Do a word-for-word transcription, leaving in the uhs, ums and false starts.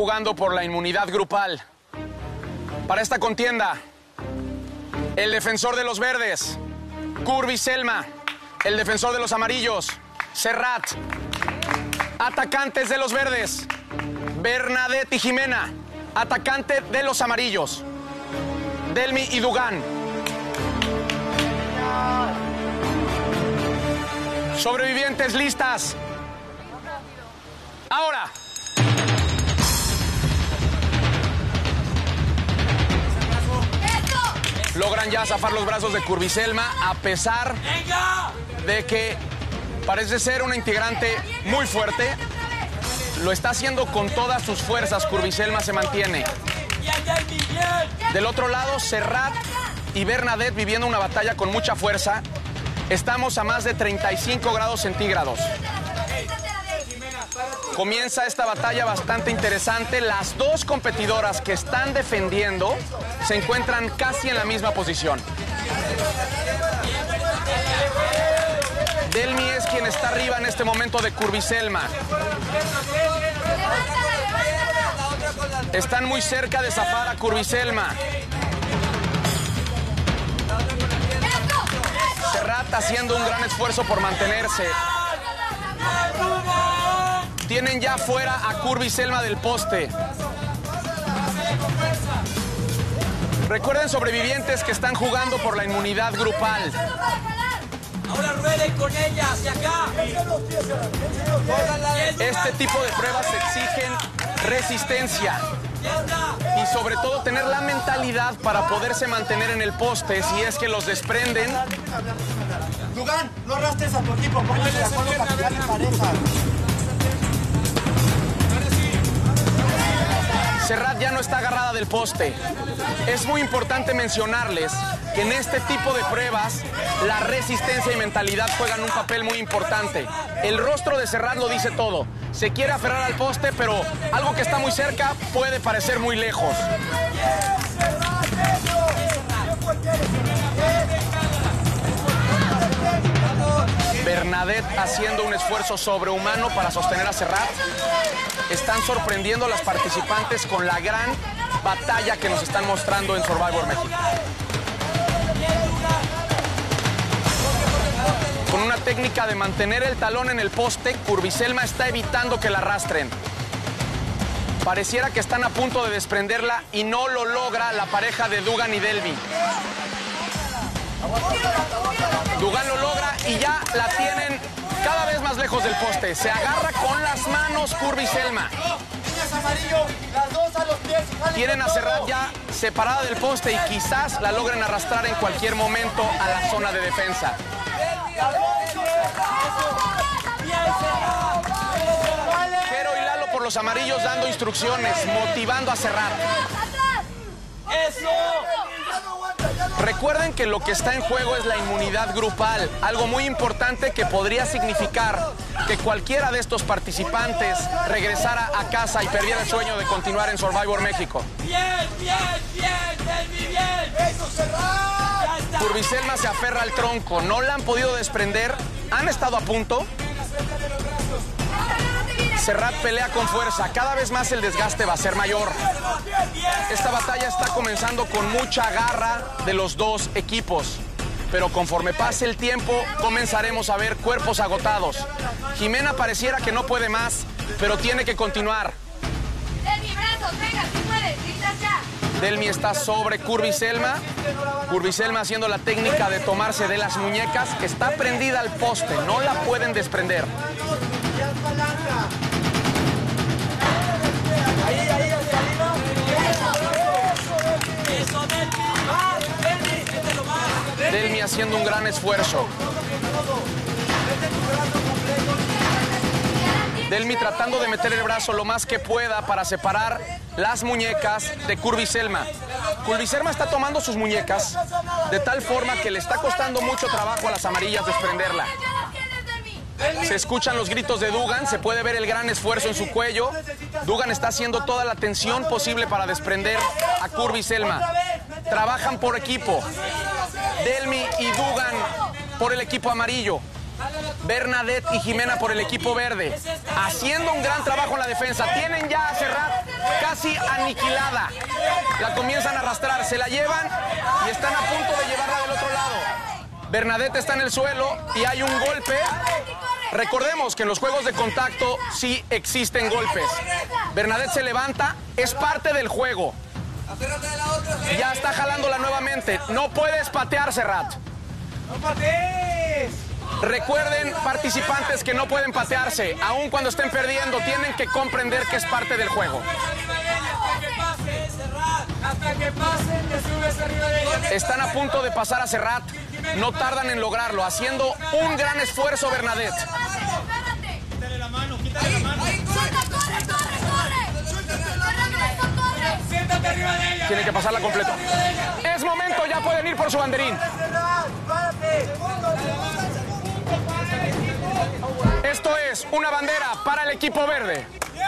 Jugando por la inmunidad grupal. Para esta contienda, el defensor de los verdes, Curby Selma. El defensor de los amarillos, Serrat. Atacantes de los verdes, Bernadette y Jimena. Atacante de los amarillos, Delmi y Dugan. Sobrevivientes listas. Ahora. Logran ya zafar los brazos de Curby Selma, a pesar de que parece ser una integrante muy fuerte. Lo está haciendo con todas sus fuerzas. Curby Selma se mantiene. Del otro lado, Serrat y Bernadette viviendo una batalla con mucha fuerza. Estamos a más de treinta y cinco grados centígrados. Comienza esta batalla bastante interesante. Las dos competidoras que están defendiendo se encuentran casi en la misma posición. Delmi es quien está arriba en este momento de Curby Selma. Están muy cerca de zafar a Curby Selma. Serrat haciendo un gran esfuerzo por mantenerse. Tienen ya fuera a Curby Selma del poste. Recuerden, sobrevivientes, que están jugando por la inmunidad grupal. Ahora rueden con ella, hacia acá. Este tipo de pruebas exigen resistencia y sobre todo tener la mentalidad para poderse mantener en el poste si es que los desprenden. Dugan, no arrastres a tu equipo, póngase de acuerdo para que ganen pareja. Serrat ya no está agarrada del poste. Es muy importante mencionarles que en este tipo de pruebas la resistencia y mentalidad juegan un papel muy importante. El rostro de Serrat lo dice todo. Se quiere aferrar al poste, pero algo que está muy cerca puede parecer muy lejos. Bernadette haciendo un esfuerzo sobrehumano para sostener a Serrat. Están sorprendiendo a las participantes con la gran batalla que nos están mostrando en Survivor México. Con una técnica de mantener el talón en el poste, Curby Selma está evitando que la arrastren. Pareciera que están a punto de desprenderla y no lo logra la pareja de Dugan y Delmi. Dugan lo logra y ya la tienen cada vez más lejos del poste. Se agarra con las manos Curby Selma. Tienen a Serrat ya separada del poste y quizás la logren arrastrar en cualquier momento a la zona de defensa. Jero y Lalo por los amarillos dando instrucciones, motivando a Serrat. ¡Eso! Recuerden que lo que está en juego es la inmunidad grupal, algo muy importante que podría significar que cualquiera de estos participantes regresara a casa y perdiera el sueño de continuar en Survivor México. ¡Bien, bien, bien! ¡Delmi, bien! ¡Eso, Serrat! Curby Selma se aferra al tronco, no la han podido desprender, han estado a punto. Serrat pelea con fuerza, cada vez más el desgaste va a ser mayor. Esta batalla está comenzando con mucha garra de los dos equipos, pero conforme pase el tiempo comenzaremos a ver cuerpos agotados. Jimena pareciera que no puede más, pero tiene que continuar. Delmi, brazos, venga, si puedes, listas ya. Delmi está sobre Curby Selma. Curby Selma haciendo la técnica de tomarse de las muñecas. Está prendida al poste, no la pueden desprender. Ahí, ahí, hacia arriba. ¡Eso, Delmi! ¡Delmi! Delmi haciendo un gran esfuerzo. Delmi tratando de meter el brazo lo más que pueda para separar las muñecas de Curby Selma. Curby Selma está tomando sus muñecas de tal forma que le está costando mucho trabajo a las amarillas desprenderla. Se escuchan los gritos de Dugan, se puede ver el gran esfuerzo en su cuello. Dugan está haciendo toda la tensión posible para desprender a Curby Selma. Trabajan por equipo. Delmi y Dugan por el equipo amarillo. Bernadette y Jimena por el equipo verde. Haciendo un gran trabajo en la defensa. Tienen ya a Serrat casi aniquilada. La comienzan a arrastrar, se la llevan y están a punto de llevarla del otro lado. Bernadette está en el suelo y hay un golpe. Recordemos que en los juegos de contacto sí existen golpes. Bernadette se levanta, es parte del juego. Ya está jalándola nuevamente. No puedes patear, Serrat. ¡No patees! Recuerden, participantes, que no pueden patearse. Aun cuando estén perdiendo, tienen que comprender que es parte del juego. Hasta que pasen, te subes arriba de ella. Están a punto de pasar a Serrat. No tardan en lograrlo, haciendo un gran esfuerzo Bernadette. Quítale la mano, quítale la mano. ¡Suelta, corre, corre, corre! ¡Ernesto, corre! Siéntate arriba de ella. Tienen que pasarla completa. Es momento, ya pueden ir por su banderín. Esto es una bandera para el equipo verde.